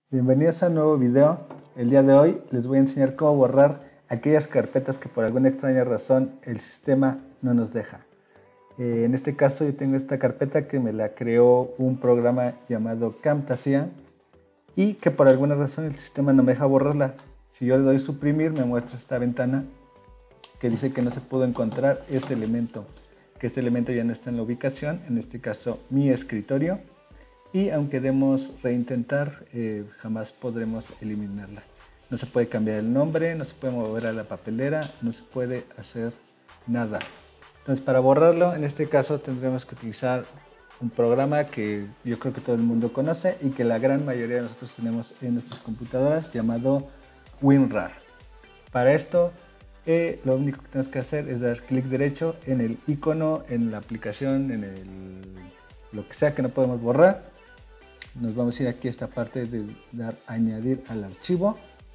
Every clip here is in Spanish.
Bienvenidos a un nuevo video. El día de hoy les voy a enseñar cómo borrar aquellas carpetas que por alguna extraña razón el sistema no nos deja. En este caso yo tengo esta carpeta que me la creó un programa llamado Camtasia y que por alguna razón el sistema no me deja borrarla. Si yo le doy suprimir, me muestra esta ventana que dice que no se pudo encontrar este elemento, que este elemento ya no está en la ubicación, en este caso mi escritorio. Y aunque demos reintentar, jamás podremos eliminarla. No se puede cambiar el nombre, no se puede mover a la papelera, no se puede hacer nada. Entonces, para borrarlo, en este caso tendremos que utilizar un programa que yo creo que todo el mundo conoce y que la gran mayoría de nosotros tenemos en nuestras computadoras, llamado WinRAR. Para esto, lo único que tenemos que hacer es dar clic derecho en el icono, en la aplicación, lo que sea que no podemos borrar. Nos vamos a ir aquí a esta parte de dar añadir al archivo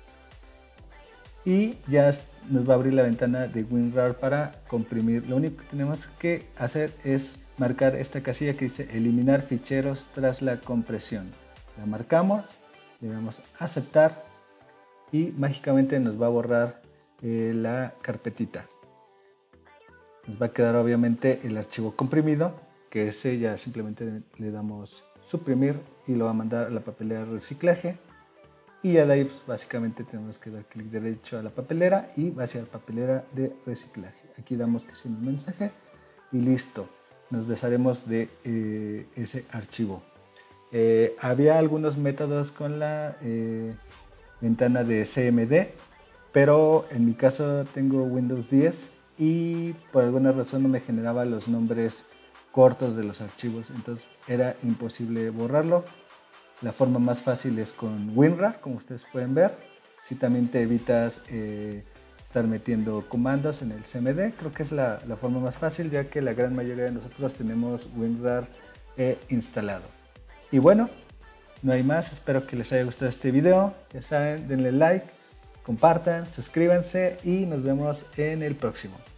y ya nos va a abrir la ventana de WinRAR para comprimir. Lo único que tenemos que hacer es marcar esta casilla que dice eliminar ficheros tras la compresión. La marcamos, le damos a aceptar y mágicamente nos va a borrar la carpetita. Nos va a quedar obviamente el archivo comprimido, que ese ya simplemente le damos suprimir y lo va a mandar a la papelera de reciclaje. Y ya de ahí pues, básicamente tenemos que dar clic derecho a la papelera y va hacia la papelera de reciclaje. Aquí damos que sin un mensaje y listo, nos desharemos de ese archivo. Había algunos métodos con la ventana de CMD, pero en mi caso tengo Windows 10 y por alguna razón no me generaba los nombres cortos de los archivos, entonces era imposible borrarlo. La forma más fácil es con WinRAR, como ustedes pueden ver. Si también te evitas estar metiendo comandos en el CMD, creo que es la forma más fácil, ya que la gran mayoría de nosotros tenemos WinRAR instalado. Y bueno, no hay más, espero que les haya gustado este video. Ya saben, denle like, compartan, suscríbanse y nos vemos en el próximo.